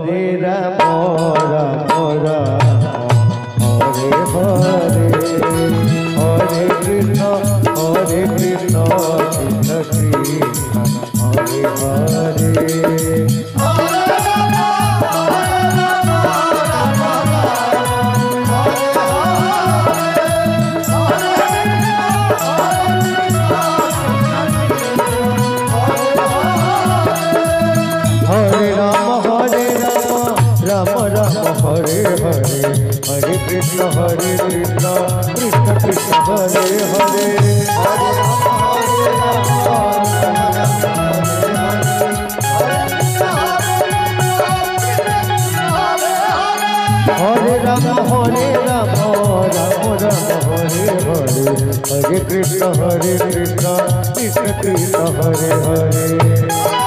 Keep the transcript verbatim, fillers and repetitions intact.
Hare Ram Ram Ram Hare Hare Hare Krishna Hare Krishna Krishna Krishna Hare Hare Hare Ram Hare Ram Ram Ram Hare Hare Hare Krishna Hare Krishna Krishna Krishna Hare Hare Hare Ram Hare Ram Hare Ram Hare Ram Ram Ram Hare Hare Hare Krishna Hare Krishna Krishna Krishna Hare Hare